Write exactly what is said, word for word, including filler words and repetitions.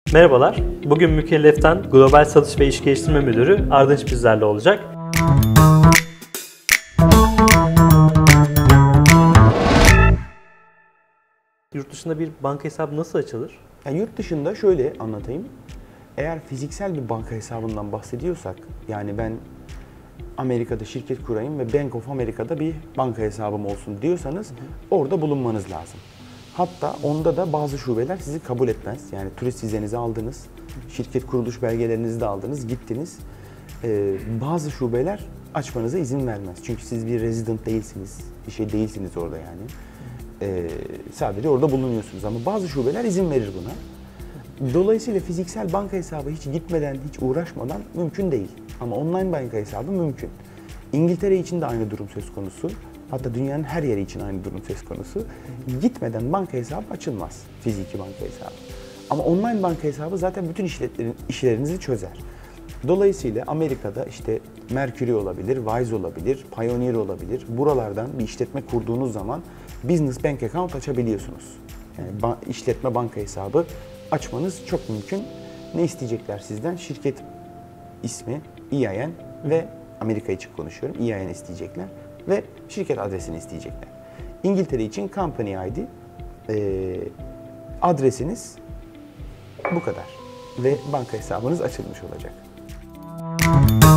Merhabalar, bugün Mükellef'ten Global Satış ve İş Geliştirme Müdürü Ardınç bizlerle olacak. Yurt dışında bir banka hesabı nasıl açılır? Yani yurt dışında şöyle anlatayım. Eğer fiziksel bir banka hesabından bahsediyorsak, yani ben Amerika'da şirket kurayım ve Bank of America'da bir banka hesabım olsun diyorsanız orada bulunmanız lazım. Hatta onda da bazı şubeler sizi kabul etmez. Yani turist vizenizi aldınız, şirket kuruluş belgelerinizi de aldınız, gittiniz. Ee, bazı şubeler açmanıza izin vermez. Çünkü siz bir resident değilsiniz, bir şey değilsiniz orada yani. Ee, sadece orada bulunuyorsunuz ama bazı şubeler izin verir buna. Dolayısıyla fiziksel banka hesabı hiç gitmeden, hiç uğraşmadan mümkün değil. Ama online banka hesabı mümkün. İngiltere için de aynı durum söz konusu. Hatta dünyanın her yeri için aynı durum söz konusu. Gitmeden banka hesabı açılmaz, fiziki banka hesabı. Ama online banka hesabı zaten bütün işlerinizi çözer. Dolayısıyla Amerika'da işte Mercury olabilir, Wise olabilir, Pioneer olabilir. Buralardan bir işletme kurduğunuz zaman business bank account açabiliyorsunuz. Yani ba- işletme banka hesabı açmanız çok mümkün. Ne isteyecekler sizden? Şirket ismi, E I N ve Amerika için konuşuyorum. E I N isteyecekler ve şirket adresini isteyecekler. İngiltere için Company I D, e, adresiniz bu kadar ve banka hesabınız açılmış olacak.